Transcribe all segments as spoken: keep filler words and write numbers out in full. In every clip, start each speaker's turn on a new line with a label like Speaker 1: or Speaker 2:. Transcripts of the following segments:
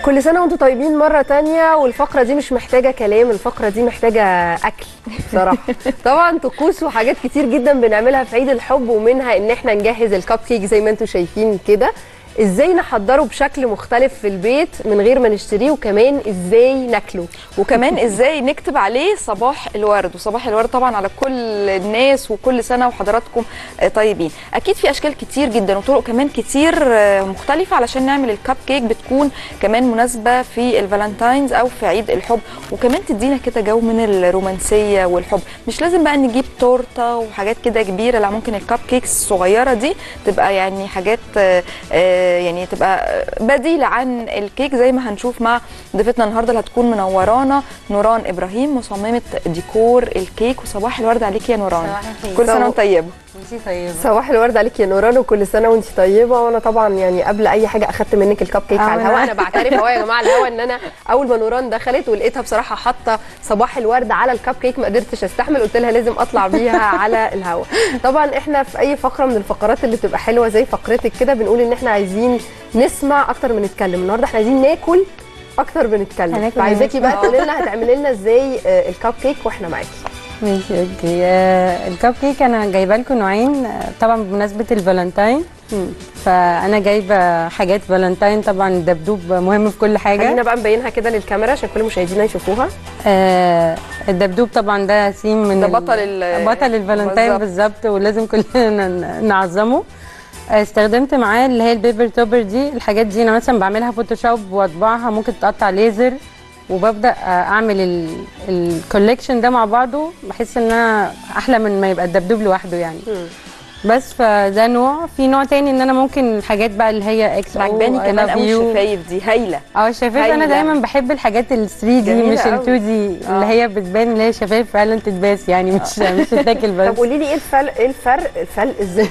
Speaker 1: كل سنة وانتم طيبين مرة تانية، والفقرة دي مش محتاجة كلام، الفقرة دي محتاجة أكل بصراحة. طبعا طقوس وحاجات كتير جدا بنعملها في عيد الحب، ومنها ان احنا نجهز الكب كيك زي ما انتم شايفين كده. ازاي نحضره بشكل مختلف في البيت من غير ما نشتريه، وكمان ازاي ناكله،
Speaker 2: وكمان ازاي نكتب عليه صباح الورد. وصباح الورد طبعا على كل الناس وكل سنه وحضراتكم طيبين. اكيد في اشكال كتير جدا وطرق كمان كتير مختلفه علشان نعمل الكب كيك بتكون كمان مناسبه في الفالنتاينز او في عيد الحب، وكمان تدينا كده جو من الرومانسيه والحب. مش لازم بقى نجيب تورته وحاجات كده كبيره، لا ممكن الكب كيكس الصغيره دي تبقى يعني حاجات يعني تبقى بديله عن الكيك زي ما هنشوف مع ضيفتنا النهارده اللي هتكون منورانا، نوران ابراهيم مصممه ديكور الكيك. وصباح الورد عليك يا نوران، كل سنه وانت طيبه.
Speaker 3: انتي طيبه.
Speaker 1: صباح الورد عليك يا نوران، وكل سنه وانت طيبه. وانا طبعا يعني قبل اي حاجه اخدت منك الكب كيك على الهواء. انا بعترف اهو يا جماعه الهواء ان انا اول ما نوران دخلت ولقيتها بصراحه حاطه صباح الورد على الكب كيك ما قدرتش استحمل، قلت لها لازم اطلع بيها على الهواء. طبعا احنا في اي فقره من الفقرات اللي بتبقى حلوه زي فقرتك كده بنقول ان احنا عايزين نسمع اكتر من نتكلم. النهارده احنا عايزين ناكل اكتر من نتكلم، فعايزاكي بقى تقولي لنا هتعملي لنا ازاي الكب كيك واحنا معاكي.
Speaker 3: ماشي اوكي. آه الكب كيك انا جايبه لكم نوعين طبعا بمناسبه الفالنتاين. فانا جايبه حاجات فالنتاين، طبعا الدبدوب مهم في كل حاجه.
Speaker 1: خلينا بقى مبينها كده للكاميرا عشان كل مشاهدينا يشوفوها.
Speaker 3: آه الدبدوب طبعا ده سيم من
Speaker 2: ده بطل
Speaker 3: بطل الفالنتاين بالظبط، ولازم كلنا نعظمه. استخدمت معاه اللي هي البيبر توبر دي. الحاجات دي انا مثلا بعملها فوتوشوب واطبعها، ممكن تقطع ليزر، وببدا اعمل الكوليكشن ده مع بعضه، بحس انها احلى من ما يبقى الدبدوب لوحده يعني. م. بس فده نوع. في نوع تاني ان انا ممكن الحاجات بقى اللي هي اكس او
Speaker 2: عجباني كمان قوي الشفايف دي هايله.
Speaker 3: اه الشفايف انا دايما بحب الحاجات ال ثري دي مش ال تو دي آه. اللي هي بتبان اللي هي شفايف فعلا تتباس يعني مش آه. مش تتاكل بس.
Speaker 1: طب قولي لي ايه الفرق؟ ايه الفرق الفرق ازاي؟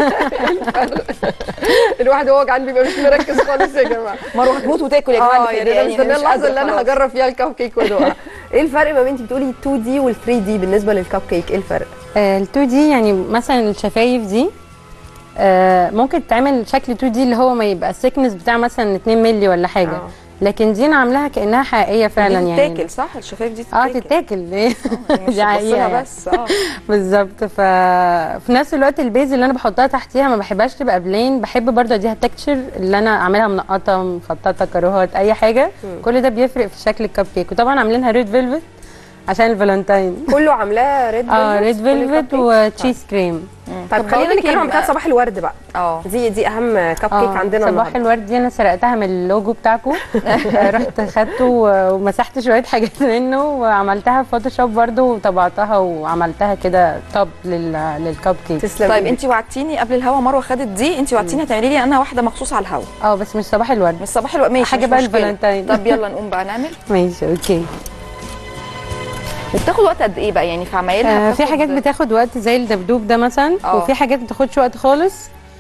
Speaker 1: الواحد وهو جعان بيبقى مش مركز خالص يا جماعه.
Speaker 2: مروه هتموت وتاكل يا جماعه.
Speaker 1: اه يعني انا مستنيه اللحظه اللي انا هجرب فيها الكب كيك وادوقها. ايه الفرق ما بين انت بتقولي تو دي وال ثري دي بالنسبه للكب كيك؟ ايه الفرق؟
Speaker 3: ال تو دي يعني مثلا الشفايف دي آه ممكن تعمل شكل تو دي اللي هو ما يبقى السكنس بتاع مثلا اتنين مللي ولا حاجه. أوه. لكن دي انا عاملاها كانها حقيقيه فعلا يعني.
Speaker 2: تتاكل صح؟ الشفايف دي
Speaker 3: تتاكل. اه تتاكل ليه؟
Speaker 2: دي حقيقه بس. اه
Speaker 3: بالظبط. ففي نفس الوقت البيز اللي انا بحطها تحتيها ما بحبهاش تبقى بلين، بحب برضه اديها تكتشر اللي انا اعملها منقطه مخططه كاروهات اي حاجه. م. كل ده بيفرق في شكل الكب كيك. وطبعا عاملينها ريد فيلفت عشان الفالنتاين.
Speaker 1: كله عاملاه ريد فيلفت.
Speaker 3: اه ريد فيلفت وتشيز كريم.
Speaker 1: طيب خلينا نتكلم عن بتاعت صباح الورد بقى. اه دي دي اهم كب كيك عندنا النهارده.
Speaker 3: صباح الورد دي انا سرقتها من اللوجو بتاعكم. رحت خدته ومسحت شويه حاجات منه وعملتها في فوتوشوب برده وطبعتها وعملتها كده توب للكب كيك.
Speaker 2: تسلمي. طيب انت وعدتيني قبل الهوا، مروه خدت دي، انت وعدتيني هتعملي لي انا واحده مخصوص على الهوا.
Speaker 3: اه بس مش صباح الورد.
Speaker 2: مش صباح الورد ماشي،
Speaker 3: حاجه بقى الفالنتاين.
Speaker 2: طب يلا نقوم بقى نعمل.
Speaker 3: ماشي اوكي.
Speaker 2: وبتاخد وقت قد ايه بقى يعني في عمايلها؟
Speaker 3: آه في حاجات بتاخد وقت زي الدبدوب ده مثلا. أوه. وفي حاجات ما بتاخدش وقت خالص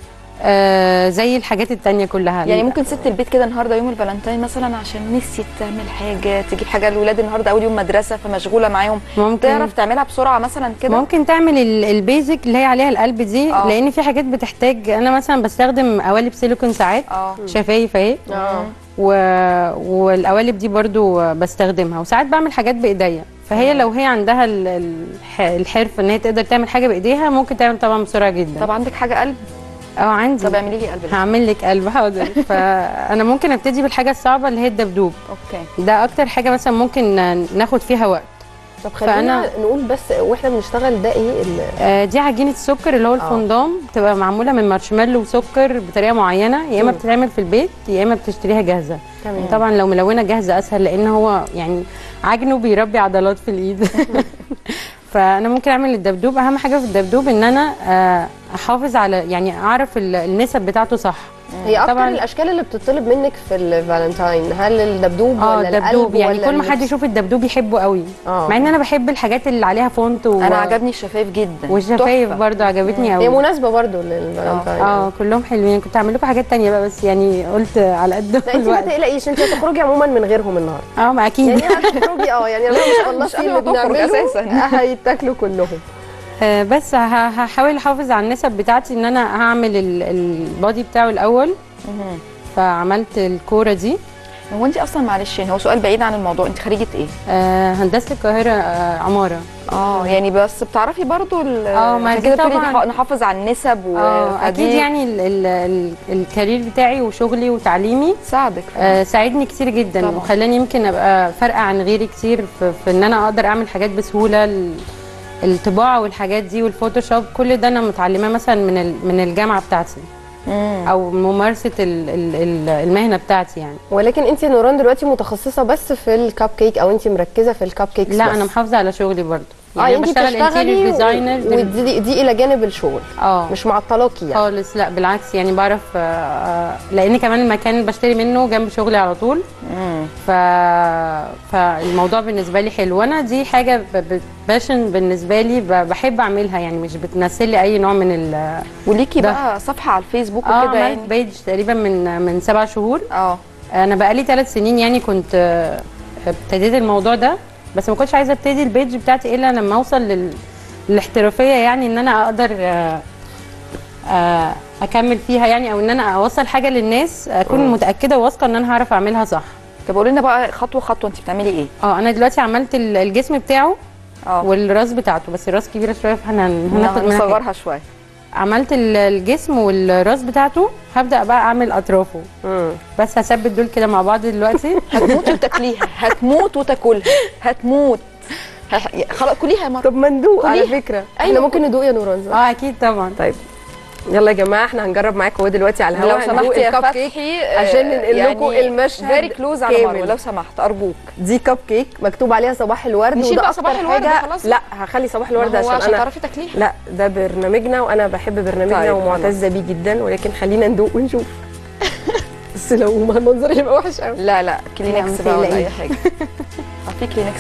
Speaker 3: آه زي الحاجات التانية كلها.
Speaker 2: يعني ممكن ست البيت كده النهارده يوم الفالنتاين مثلا عشان نسيت تعمل حاجه، تجيب حاجه للولاد النهارده اول يوم مدرسه فمشغوله معاهم، ممكن تعرف تعملها بسرعه مثلا كده.
Speaker 3: ممكن تعمل البيزك اللي هي عليها القلب دي. أوه. لان في حاجات بتحتاج، انا مثلا بستخدم قوالب سيليكون ساعات. اه شفايف اهي. اه و... والقوالب دي برضو بستخدمها، وساعات بعمل حاجات بايديا. فهي لو هي عندها الحرفه ان هي تقدر تعمل حاجه بايديها ممكن تعمل طبعا بسرعه جدا.
Speaker 2: طب عندك حاجه قلب؟
Speaker 3: اه عندي.
Speaker 2: طب اعملي لي قلب.
Speaker 3: هعمل لك قلب حاضر. فانا ممكن ابتدي بالحاجه الصعبه اللي هي الدبدوب.
Speaker 2: اوكي.
Speaker 3: ده اكتر حاجه مثلا ممكن ناخد فيها وقت.
Speaker 1: طب خلينا نقول بس واحنا بنشتغل ده ايه؟
Speaker 3: آه دي عجينه السكر اللي هو الفondام، بتبقى معموله من مارشميلو وسكر بطريقه معينه، يا اما بتتعمل في البيت يا اما بتشتريها جاهزه. تمام. طبعا لو ملونه جاهزه اسهل لان هو يعني عجنه بيربي عضلات في الايد. فانا ممكن اعمل الدبدوب. اهم حاجه في الدبدوب ان انا احافظ على يعني اعرف النسب بتاعته صح.
Speaker 1: هي اكتر طبعا الاشكال اللي بتطلب منك في الفالنتاين هل الدبدوب
Speaker 3: آه
Speaker 1: ولا
Speaker 3: الدبدوب؟ يعني
Speaker 1: ولا
Speaker 3: كل ما حد يشوف الدبدوب يحبه قوي. آه. مع ان انا بحب الحاجات اللي عليها فونت و...
Speaker 2: انا عجبني الشفايف جدا،
Speaker 3: والشفايف برضو عجبتني قوي.
Speaker 1: هي مناسبه برضو للفالنتاين.
Speaker 3: اه, آه كلهم حلوين. كنت هعمل لكم حاجات ثانيه بقى بس يعني قلت على قد
Speaker 1: لا انت ما تقلقيش، انت هتخرجي عموما من غيرهم النهارده.
Speaker 3: اه ما اكيد
Speaker 1: يعني هتخرجي. اه يعني انا ما شاء الله في اللي بنعمله اساسا هيتاكلوا كلهم.
Speaker 3: آه بس هحاول احافظ على النسب بتاعتي. ان انا هعمل البادي بتاعه الاول. فعملت الكوره دي
Speaker 2: هو انت اصلا معلش يعني هو سؤال بعيد عن الموضوع، انت خريجه ايه؟
Speaker 3: آه هندسه القاهره، آه عماره.
Speaker 2: اه يعني بس بتعرفي برضو
Speaker 3: اه ما دي طبعا
Speaker 2: نحافظ على النسب و
Speaker 3: اه اكيد يعني ال ال ال الكارير بتاعي وشغلي وتعليمي
Speaker 2: ساعدك
Speaker 3: آه ساعدني كتير جدا طبعا. وخلاني يمكن ابقى فارقه عن غيري كتير في, في ان انا اقدر اعمل حاجات بسهوله. الطباعه والحاجات دي والفوتوشوب كل ده انا متعلماه مثلا من من الجامعه بتاعتي مم. او ممارسه ال ال المهنه بتاعتي يعني.
Speaker 1: ولكن انت نوران دلوقتي متخصصه بس في الكب كيك او انت مركزه في الكب كيكس؟
Speaker 3: لا
Speaker 1: بس.
Speaker 3: انا محافظه على شغلي برضو
Speaker 1: يعني, يعني بشتغل انتيريور ديزاينر ودي دي, دي الى جانب الشغل اه مش معطلاكي يعني
Speaker 3: خالص. لا بالعكس يعني بعرف آه لان كمان المكان اللي بشتري منه جنب شغلي على طول مم. ف فالموضوع بالنسبه لي حلو، وانا دي حاجه باشن بالنسبه لي بحب اعملها يعني مش بتمثل لي اي نوع من ال
Speaker 2: وليكي بقى صفحه على الفيسبوك
Speaker 3: اه
Speaker 2: وكده يعني؟
Speaker 3: اه بيج تقريبا من من سبع شهور.
Speaker 2: اه
Speaker 3: انا بقالي ثلاث سنين يعني كنت ابتديت الموضوع ده، بس ما كنتش عايزه ابتدي البيج بتاعتي الا لما اوصل لل... للاحترافيه يعني ان انا اقدر آآ آآ اكمل فيها يعني، او ان انا اوصل حاجه للناس اكون أوه. متاكده وواثقه ان انا هعرف اعملها صح.
Speaker 2: طب قولي لنا بقى خطوه خطوه انت بتعملي ايه؟
Speaker 3: اه انا دلوقتي عملت الجسم بتاعه اه والراس بتاعته، بس الراس كبيره شويه فاحنا
Speaker 2: هناخد نصغرها شويه.
Speaker 3: عملت الجسم والراس بتاعته، هبدا بقى اعمل اطرافه مم. بس هثبت دول كده مع بعض دلوقتي.
Speaker 2: هتموت وتاكليها، هتموت وتاكلها، هتموت خلاص كليها يا مره.
Speaker 1: طب ما ندوق على فكره. أيوة. احنا ممكن ندوق يا نوران؟
Speaker 3: اه اكيد طبعا.
Speaker 1: طيب يلا يا جماعه احنا هنجرب معاكم هو دلوقتي على الهواء.
Speaker 2: لو سمحتي يا فتحي
Speaker 1: عشان ننقل لكم يعني المشهد
Speaker 2: فيري كلوز على مروه لو سمحت ارجوك.
Speaker 1: دي كب كيك مكتوب عليها صباح الورد،
Speaker 2: وده بقى صباح الورد خلاص.
Speaker 1: لا هخلي صباح الورد عشان,
Speaker 2: عشان
Speaker 1: انا
Speaker 2: تعرفي تاكليها.
Speaker 1: لا ده برنامجنا وانا بحب برنامجنا طيب ومعتزه بيه جدا، ولكن خلينا ندوق ونشوف. بس لو ما المنظر هيبقى وحش قوي.
Speaker 2: لا لا كلينكس بقى ولا اي حاجه. في كلينكس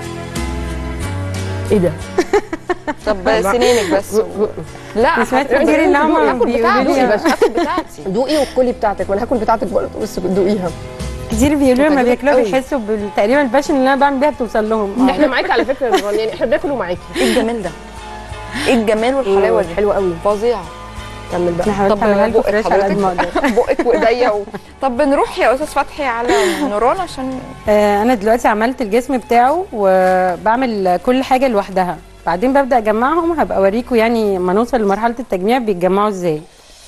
Speaker 1: ايه ده؟
Speaker 2: طب سنينك بس. لا
Speaker 3: سمعت كتير ان هم بيقولوا لي
Speaker 1: بس هاكل بتاعتي. دوقي وكلي بتاعتك، وانا هاكل بتاعتك برضه بس دوقيها.
Speaker 3: كتير بيقولوا لما بياكلوها بيحسوا تقريبا الباشن اللي انا بعمل بيها بتوصل لهم.
Speaker 1: احنا معاكي على فكره يا نوران، يعني احنا بناكل ومعاكي.
Speaker 2: ايه الجمال ده؟ ايه الجمال والحلاوه دي؟
Speaker 1: حلوه قوي
Speaker 2: فظيعه.
Speaker 1: كمل بقى.
Speaker 3: طب بقك حضرتك
Speaker 2: بقك وايديا و... طب بنروح يا استاذ فتحي على نوران عشان
Speaker 3: آه انا دلوقتي عملت الجسم بتاعه وبعمل كل حاجه لوحدها، بعدين ببدا اجمعهم. هبقى اوريكم يعني لما نوصل لمرحله التجميع بيتجمعوا ازاي.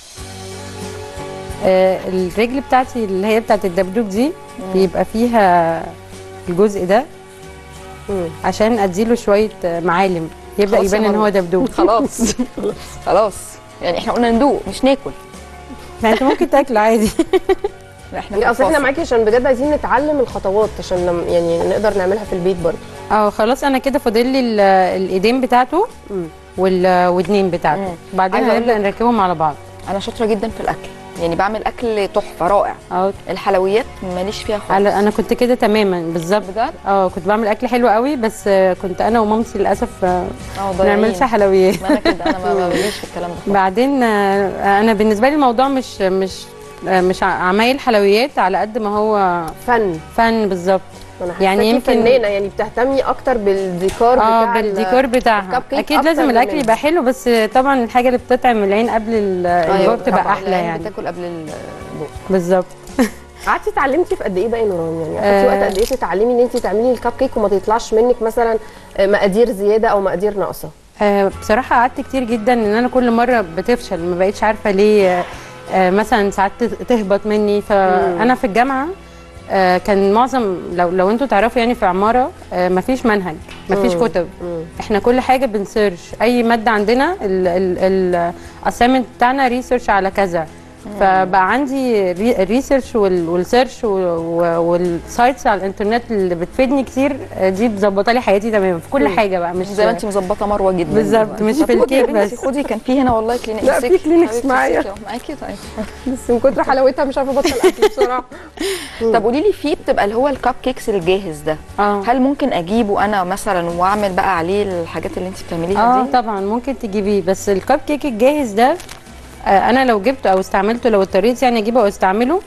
Speaker 3: آه الرجل بتاعتي اللي هي بتاعت الدبدوب دي مم. بيبقى فيها الجزء ده مم. عشان اديله شويه معالم يبدا يبان ان هو دبدوب.
Speaker 2: خلاص خلاص يعني احنا قلنا ندوق مش ناكل.
Speaker 3: ما انت ممكن تاكل عادي.
Speaker 1: لا احنا اصل احنا معاكي عشان بجد عايزين نتعلم الخطوات عشان يعني نقدر نعملها في البيت برضه.
Speaker 3: اه خلاص انا كده فاضل لي الايدين بتاعته والودنين بتاعته، بعدين هنبدا نركبهم على بعض.
Speaker 2: انا شاطره جدا في الاكل يعني بعمل اكل تحفه رائع.
Speaker 3: اه
Speaker 2: الحلويات ماليش فيها خالص.
Speaker 3: انا كنت كده تماما بالظبط.
Speaker 2: بجد؟
Speaker 3: اه كنت بعمل اكل حلو قوي، بس كنت انا ومامتي للاسف ما بنعملش حلويات.
Speaker 2: ما انا كده انا ما ماليش في الكلام ده.
Speaker 3: بعدين انا بالنسبه لي الموضوع مش مش مش عمايل حلويات على قد ما هو
Speaker 1: فن.
Speaker 3: فن بالظبط.
Speaker 1: يعني يمكن فنانه يعني بتهتمي اكتر بالديكور
Speaker 3: اه
Speaker 1: بتاع
Speaker 3: بالديكور بتاعها. اكيد لازم الاكل يبقى حلو، بس طبعا الحاجه اللي بتطعم العين قبل البوق بتبقى احلى يعني.
Speaker 2: بتاكل قبل البوق
Speaker 3: بالظبط.
Speaker 1: قعدتي اتعلمتي في قد ايه بقى يا نوران؟ يعني اخدتي وقت قد ايه تتعلمي ان انت تعملي الكب كيك وما تطلعش منك مثلا مقادير زياده او مقادير ناقصه؟
Speaker 3: آه بصراحه قعدت كتير جدا ان انا كل مره بتفشل، ما بقتش عارفه ليه. آه مثلا ساعات تهبط مني. فانا في الجامعه آه كان معظم لو لو انتوا تعرفوا يعني في عماره آه مفيش منهج، مفيش مم. كتب. مم. احنا كل حاجه بنسيرش، اي ماده عندنا الاسايمنت بتاعنا ريسيرش على كذا. مم. فبقى عندي الريسيرش والسيرش والسايتس على الانترنت اللي بتفيدني كتير. دي مظبطه لي حياتي تمام في كل مم. حاجه بقى، مش
Speaker 2: زي ما انت مظبطه مروه جدا
Speaker 3: بالظبط. مش في الكيك بس.
Speaker 2: خدي كان في هنا والله كلينكس.
Speaker 1: لا في كلينكس معايا
Speaker 2: معاكي. طيب
Speaker 1: بس من كتر حلاوتها مش عارفه ابطل اكل بصراحه.
Speaker 2: طب قولي لي في بتبقى اللي هو الكب كيكس الجاهز ده
Speaker 3: آه.
Speaker 2: هل ممكن اجيبه انا مثلا واعمل بقى عليه الحاجات اللي انت بتعمليها
Speaker 3: آه
Speaker 2: دي؟
Speaker 3: اه طبعا ممكن تجيبيه، بس الكب كيك الجاهز ده آه انا لو جبته او استعملته، لو اضطريت يعني اجيبه او استعمله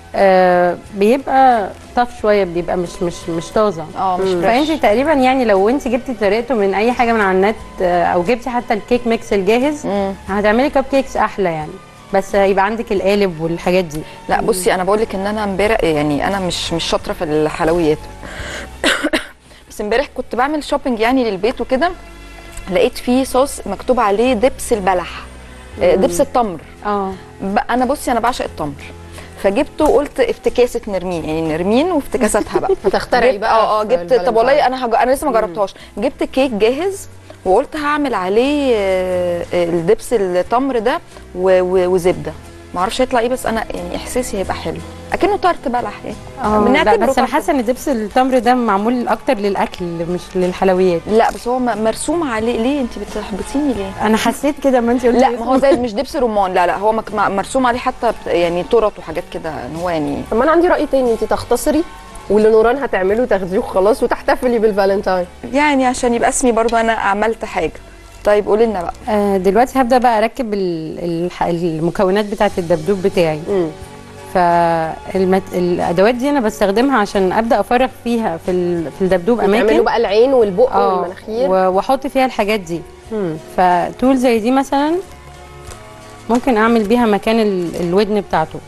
Speaker 3: آه بيبقى طف شويه، بيبقى مش مش مش طازه.
Speaker 2: اه مش فريش.
Speaker 3: فانت تقريبا يعني لو انت جبتي طريقته من اي حاجه من على النت آه او جبتي حتى الكيك ميكس الجاهز مم. هتعملي كب كيكس احلى يعني. بس يبقى عندك القالب والحاجات دي.
Speaker 2: لا بصي انا بقول لك ان انا امبارح يعني انا مش مش شاطره في الحلويات بس امبارح كنت بعمل شوبينج يعني للبيت وكده، لقيت فيه صوص مكتوب عليه دبس البلح، دبس التمر.
Speaker 3: اه
Speaker 2: انا بصي انا بعشق التمر، فجبته وقلت افتكاسه نرمين، يعني نرمين وافتكاساتها بقى.
Speaker 1: هتخترعي بقى؟
Speaker 2: اه اه جبت. طب والله انا هج... انا لسه ما جربتهاش. جبت كيك جاهز وقلت هعمل عليه الدبس التمر ده وزبده، ما اعرفش هيطلع ايه، بس انا يعني احساسي هيبقى حلو اكنه تارت بلح يعني.
Speaker 3: اه لا بس انا حاسه ان دبس التمر ده معمول اكتر للاكل مش للحلويات.
Speaker 2: لا بس هو مرسوم عليه. ليه انت بتحبطيني ليه؟
Speaker 3: انا حسيت كده ما انت قلتي.
Speaker 2: لا ما هو زي مش دبس رمان، لا لا هو مرسوم عليه حتى يعني تورت وحاجات كده ان هو يعني.
Speaker 1: طب انا عندي راي تاني، انت تختصري واللي نوران هتعمله تاخديه وخلاص وتحتفلي بالفالنتاين،
Speaker 2: يعني عشان يبقى اسمي برضو انا عملت حاجه. طيب قولي لنا بقى.
Speaker 3: آه دلوقتي هبدا بقى اركب المكونات بتاعه الدبدوب بتاعي. امم فالادوات دي انا بستخدمها عشان ابدا افرغ فيها في في الدبدوب اماكن
Speaker 1: تعملوا بقى العين والبق والمناخير
Speaker 3: واحط فيها الحاجات دي. امم فتول زي دي مثلا ممكن اعمل بيها مكان الودن بتاعته.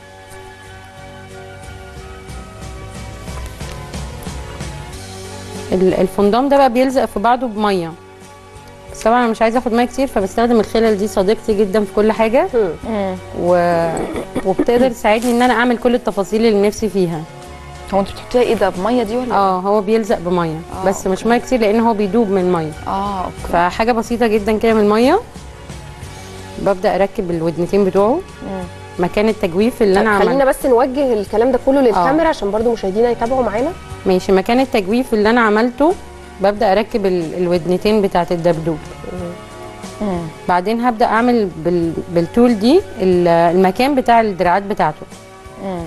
Speaker 3: الفندام ده بقى بيلزق في بعضه بميه، بس طبعا انا مش عايزه اخد ميه كتير فبستخدم الخلل دي، صديقتي جدا في كل حاجه و... وبتقدر تساعدني ان انا اعمل كل التفاصيل اللي نفسي فيها.
Speaker 2: هو انت بتحطيها ايه ده بميه دي ولا؟
Speaker 3: اه هو بيلزق بميه آه بس أوكي. مش ميه كتير لان هو بيدوب من الميه.
Speaker 2: اه اوكي.
Speaker 3: فحاجه بسيطه جدا كده من الميه. ببدا اركب الودنتين بتوعه مم. مكان التجويف اللي انا عملته.
Speaker 1: خلينا بس نوجه الكلام ده كله للكاميرا آه. عشان برضو مشاهدينا يتابعوا معانا.
Speaker 3: ماشي. مكان التجويف اللي انا عملته ببدا اركب الودنتين بتاعه الدبدوب. مم. بعدين هبدا اعمل بال... بالتول دي المكان بتاع الدراعات بتاعته.
Speaker 2: امم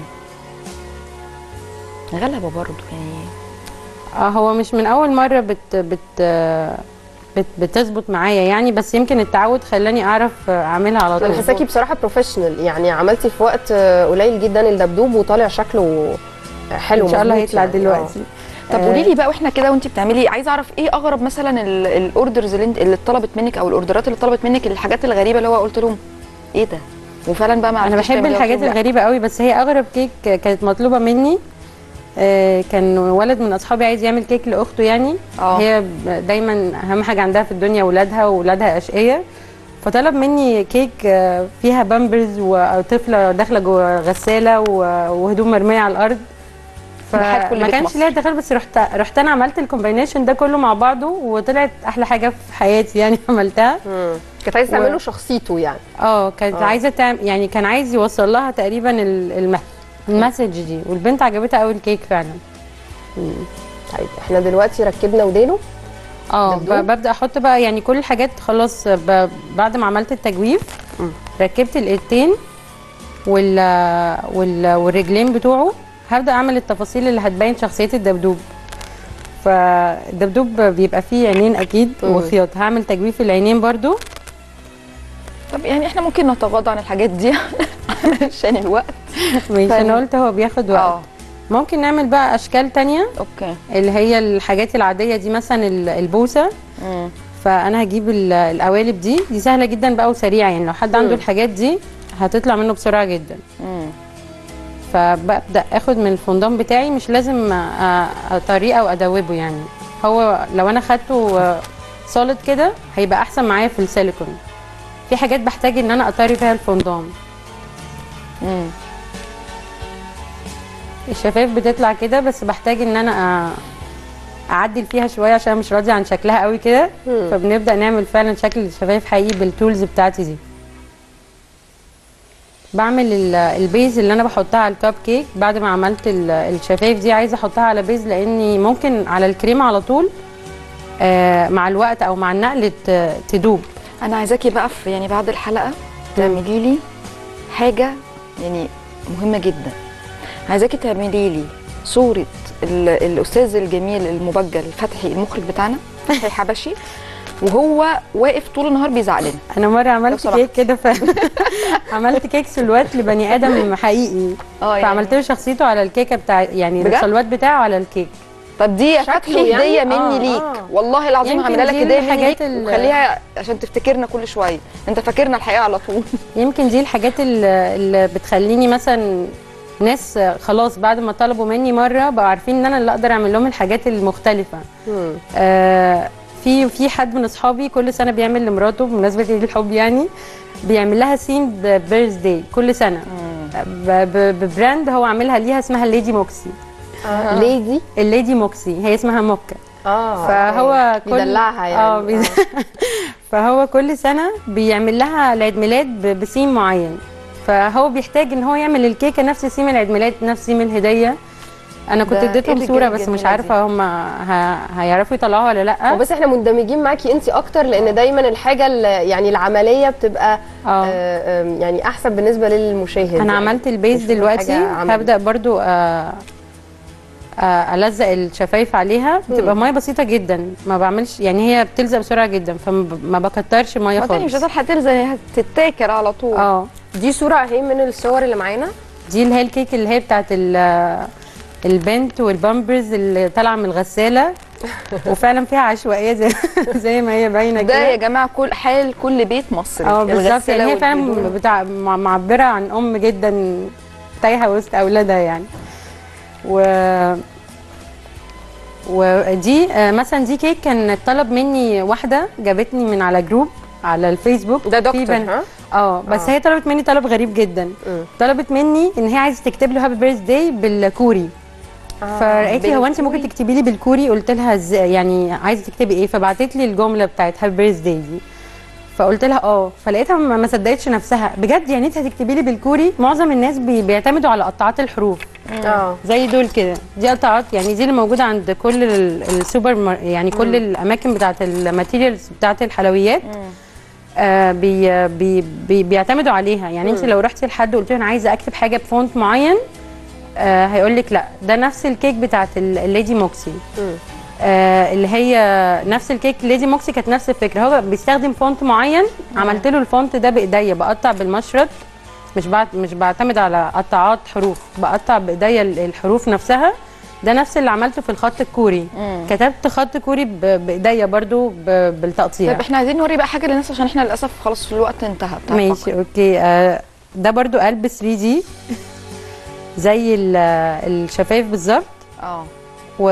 Speaker 2: غلبه برضو يعني.
Speaker 3: اه هو مش من اول مره بت بت بت بتظبط معايا يعني، بس يمكن التعود خلاني اعرف اعملها على طول.
Speaker 1: انا حاساكي بصراحه بروفيشنال، يعني عملتي في وقت قليل جدا الدبدوب وطالع شكله حلو
Speaker 3: ان شاء الله هيطلع
Speaker 1: يعني.
Speaker 3: دلوقتي.
Speaker 2: طب قولي لي بقى واحنا كده وانت بتعملي، عايزه اعرف ايه اغرب مثلا الاوردرز اللي اللي طلبت منك او الاوردرات اللي طلبت منك، الحاجات الغريبه اللي هو قلت لهم ايه ده وفعلا بقى ما
Speaker 3: انا بحب الحاجات الغريبه قوي، بس هي اغرب كيك كانت مطلوبه مني. آه كان ولد من اصحابي عايز يعمل كيك لاخته يعني. أوه. هي دايما اهم حاجه عندها في الدنيا ولادها، واولادها اشقيه، فطلب مني كيك فيها بامبرز وطفله داخله جوه غساله وهدوم مرميه على الارض، فما كانش ليها دخل، بس رحت رحت انا عملت الكومباينيشن ده كله مع بعضه وطلعت احلى حاجه في حياتي يعني عملتها.
Speaker 1: امم كانت عايزه تعمله و... شخصيته يعني.
Speaker 3: اه كانت أوه. عايزه تعمل يعني، كان عايز يوصل لها تقريبا الم... المسج دي، والبنت عجبتها قوي الكيك فعلا.
Speaker 1: امم طيب احنا دلوقتي ركبنا ودانه.
Speaker 3: اه ببدا احط بقى يعني كل الحاجات خلاص. ب... بعد ما عملت التجويف م. ركبت الايدتين وال... وال... والرجلين بتوعه. هبدا اعمل التفاصيل اللي هتبين شخصيه الدبدوب. فالدبدوب بيبقى فيه عينين اكيد وخياط، هعمل تجويف العينين برضو.
Speaker 2: طب يعني احنا ممكن نتغاضى عن الحاجات دي عشان الوقت.
Speaker 3: ماشي. انا قلت هو بياخد وقت. أوه. ممكن نعمل بقى اشكال تانية.
Speaker 2: اوكي.
Speaker 3: اللي هي الحاجات العاديه دي مثلا البوسه. امم فانا هجيب القوالب دي دي سهله جدا بقى وسريعه، يعني لو حد عنده مم. الحاجات دي هتطلع منه بسرعه جدا. امم فببدا اخد من الفندام بتاعي، مش لازم اطريه او ادوبه يعني. هو لو انا خدته صالد كده هيبقى احسن معايا في السيليكون. في حاجات بحتاج ان انا اطري فيها الفندام. امم الشفايف بتطلع كده، بس بحتاج ان انا اعدل فيها شويه عشان مش راضيه عن شكلها قوي كده. فبنبدا نعمل فعلا شكل الشفايف حقيقي بالتولز بتاعتي دي. بعمل البيز اللي انا بحطها على الكب كيك. بعد ما عملت الشفايف دي عايزه احطها على بيز، لاني ممكن على الكريمه على طول آه مع الوقت او مع النقل تدوب.
Speaker 2: انا عايزاكي بقى في يعني بعد الحلقه تعملي لي حاجه يعني مهمه جدا. عايزاكي تعملي لي صوره الاستاذ الجميل المبجل فتحي المخرج بتاعنا، فتحي حبشي، وهو واقف طول النهار بيزعق لنا.
Speaker 3: انا مره عملت كيك كده ف... عملت كيك سلوات لبني ادم حقيقي. اه يعني فعملت له شخصيته على الكيكه بتاع يعني السلوات بتاعه على الكيك.
Speaker 2: طب دي يا فتحي هديه
Speaker 1: يعني؟
Speaker 2: مني
Speaker 1: آه
Speaker 2: ليك
Speaker 1: آه.
Speaker 2: والله العظيم
Speaker 3: يمكن
Speaker 2: هعملها لك
Speaker 3: دي
Speaker 2: هديه مني
Speaker 3: الحاجات
Speaker 2: ليك
Speaker 3: ال-
Speaker 2: وخليها عشان تفتكرنا كل شويه، انت فاكرنا الحقيقه على طول.
Speaker 3: يمكن دي الحاجات اللي اللي بتخليني مثلا ناس خلاص بعد ما طلبوا مني مره بقوا عارفين ان انا اللي اقدر اعمل لهم الحاجات المختلفه.
Speaker 1: مم.
Speaker 3: آه في في حد من اصحابي كل سنه بيعمل لمراته بمناسبه عيد الحب يعني بيعمل لها سين بيرث داي كل سنه ب- ب- ببراند هو عاملها ليها اسمها الليدي موكسي.
Speaker 1: آه. ليدي
Speaker 3: الليدي موكسي هي اسمها موكا.
Speaker 1: اه
Speaker 3: فهو كل
Speaker 1: بيدلعها يعني.
Speaker 3: اه بيز... فهو كل سنه بيعمل لها العيد ميلاد ب- بسيم معين، فهو بيحتاج ان هو يعمل الكيكه نفس سيم العيد ميلاد نفس سيم الهديه. انا كنت
Speaker 2: ده
Speaker 3: اديتهم
Speaker 2: إيه
Speaker 3: صوره
Speaker 2: الرجالة
Speaker 3: بس مش
Speaker 2: الجميلة
Speaker 3: عارفه هم ه... هيعرفوا يطلعوها ولا لا.
Speaker 1: بس احنا مندمجين معاكي انت اكتر لان دايما الحاجه ال- يعني العمليه بتبقى
Speaker 3: اه
Speaker 1: آه، آه، يعني احسن بالنسبه للمشاهد.
Speaker 3: انا
Speaker 1: يعني
Speaker 3: عملت البيز
Speaker 1: بيشوفوا
Speaker 3: دلوقتي
Speaker 1: حاجة عملي.
Speaker 3: هبدا برضو آه آه، الزق الشفايف عليها بتبقى ميه بسيطه جدا ما بعملش يعني هي بتلزق بسرعه جدا فما بكترش ميه
Speaker 2: ما تاني مش
Speaker 3: خالص.
Speaker 2: هتلحق تلزق، هي هتتاكل على طول.
Speaker 3: اه
Speaker 1: دي صوره اهي من الصور اللي معانا.
Speaker 3: دي اللي هي الكيك اللي هي بتاعت ال- البنت والبامبرز اللي طالعه من الغساله وفعلا فيها عشوائيه زي زي ما هي باينه
Speaker 2: ده
Speaker 3: كده.
Speaker 2: يا جماعه كل حال كل بيت مصري.
Speaker 3: اه بالظبط
Speaker 2: الغسالة
Speaker 3: يعني هي فعلا
Speaker 2: والبيدون.
Speaker 3: بتاع مع- معبره عن ام جدا تايهه وسط اولادها يعني. و ودي آه، مثلا دي كيك كان طلب مني واحده جابتني من على جروب على الفيسبوك.
Speaker 1: ده
Speaker 3: في
Speaker 1: دكتور
Speaker 3: بنت-
Speaker 1: ها؟
Speaker 3: اه بس
Speaker 1: آه.
Speaker 3: هي طلبت مني طلب غريب جدا.
Speaker 1: مم.
Speaker 3: طلبت مني ان هي عايزه تكتب له هابي بيرث داي بالكوري.
Speaker 1: آه،
Speaker 3: فقالت لي هو انت ممكن
Speaker 2: بالكوري؟
Speaker 3: تكتبي لي بالكوري؟ قلت لها ازاي يعني عايزه تكتبي ايه؟ فبعتت لي الجمله بتاعت هابي بيرث داي دي فقلت لها اه فلقيتها ما ما صدقتش نفسها بجد يعني انت هتكتبي لي بالكوري. معظم الناس بي بيعتمدوا على قطعات الحروف
Speaker 1: اه
Speaker 3: زي دول كده. دي قطعات يعني دي اللي موجوده عند كل ال- السوبر مار... يعني كل الاماكن بتاعت الماتيريالز بتاعت الحلويات. آه بي بي بي بيعتمدوا عليها يعني. انت لو رحتي لحد وقلت له انا عايزه اكتب حاجه بفونت معين آه هيقول لك لا ده نفس الكيك بتاعت ال- الليدي موكسي.
Speaker 1: مم.
Speaker 3: آه اللي هي نفس الكيك الليدي موكسي كانت نفس الفكره. هو بيستخدم فونت معين عملت له الفونت ده بايديا بقطع بالمشرط مش بعت مش بعتمد على قطعات حروف بقطع بايديا ال- الحروف نفسها. ده نفس اللي عملته في الخط الكوري.
Speaker 2: مم.
Speaker 3: كتبت خط كوري ب- بايديا برضو ب- بالتقطيع.
Speaker 2: طيب احنا عايزين نوري بقى حاجه للناس عشان احنا للاسف خلاص الوقت انتهى بتاع
Speaker 3: ماشي
Speaker 2: الفقرة.
Speaker 3: اوكي. آه ده برضو قلب ثري دي زي ال- الشفايف بالظبط.
Speaker 2: اه
Speaker 3: و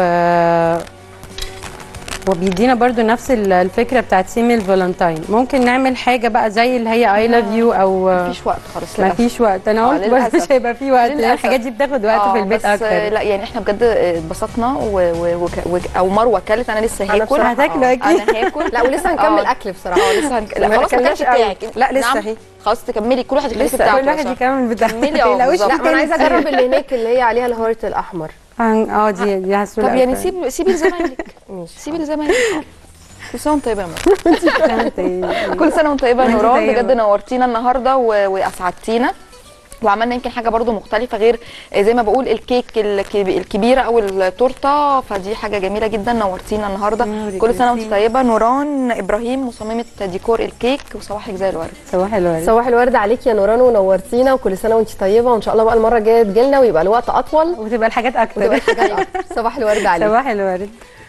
Speaker 3: وبيدينا برضو نفس ال- الفكره بتاعت سيمي الفالنتاين. ممكن نعمل حاجه بقى زي اللي هي اي لاف يو او
Speaker 2: مفيش وقت خالص
Speaker 3: ما
Speaker 2: للأسف.
Speaker 3: فيش وقت. انا
Speaker 2: آه،
Speaker 3: قلت بس
Speaker 2: للأسف.
Speaker 3: مش هيبقى في وقت لان
Speaker 2: للأسف.
Speaker 3: الحاجات دي بتاخد وقت
Speaker 2: آه،
Speaker 3: في البيت
Speaker 2: بس
Speaker 3: اكتر.
Speaker 2: لا يعني احنا بجد اتبسطنا و... و... وك... وك... او مروه كلت انا لسه
Speaker 1: أنا
Speaker 2: هاكل.
Speaker 1: بصراحة
Speaker 3: هتاكلوا
Speaker 1: آه.
Speaker 3: اكيد.
Speaker 2: انا هاكل.
Speaker 1: لا ولسه هنكمل
Speaker 2: آه.
Speaker 1: اكل بصراحه.
Speaker 2: اه لسه هنك... لا
Speaker 1: ما
Speaker 2: خلاص ما
Speaker 1: أكلناش
Speaker 2: كانش
Speaker 1: قوي.
Speaker 2: بتاعك.
Speaker 1: لا، لسه
Speaker 2: نعم.
Speaker 1: أهي.
Speaker 2: خلاص تكملي كل واحد يخليك
Speaker 1: لسه
Speaker 2: بتاعته.
Speaker 3: كل واحد
Speaker 2: يا
Speaker 3: يكمل بتاعه.
Speaker 2: كملي، اه،
Speaker 3: ما تقلقوش
Speaker 2: بالظبط.
Speaker 1: لا ما انا عايزه
Speaker 3: كتير.
Speaker 1: اجرب اللي هناك اللي هي عليها الهارت الاحمر.
Speaker 3: اه دي دي هسوله
Speaker 2: طب يعني
Speaker 3: أكتر.
Speaker 2: سيب سيبي لزمايلك
Speaker 1: ماشي.
Speaker 2: سيبي لزمايلك. كل سنه وانت طيبه يا مرة.
Speaker 3: كل
Speaker 2: كل سنه وانت طيبه يا
Speaker 3: وانت
Speaker 2: نوران،
Speaker 3: طيبة.
Speaker 2: بجد نورتينا النهارده و... واسعدتينا وعملنا يمكن حاجه برضو مختلفه غير زي ما بقول الكيك الكب- الكبيره او التورته، فدي حاجه جميله جدا. نورتينا النهارده.
Speaker 3: نورك
Speaker 2: كل سنه وانت
Speaker 3: ميرسي.
Speaker 2: طيبه. نوران ابراهيم مصممه ديكور الكيك وصباحك زي الورد.
Speaker 3: صباح الورد.
Speaker 1: صباح الورد عليك يا نوران ونورتينا وكل سنه وانت طيبه وان شاء الله بقى المره الجايه تجيلنا ويبقى الوقت اطول
Speaker 3: وتبقى الحاجات اكتر.
Speaker 1: وتبقى الحاجات اكتر. صباح الورد عليك.
Speaker 3: صباح الورد.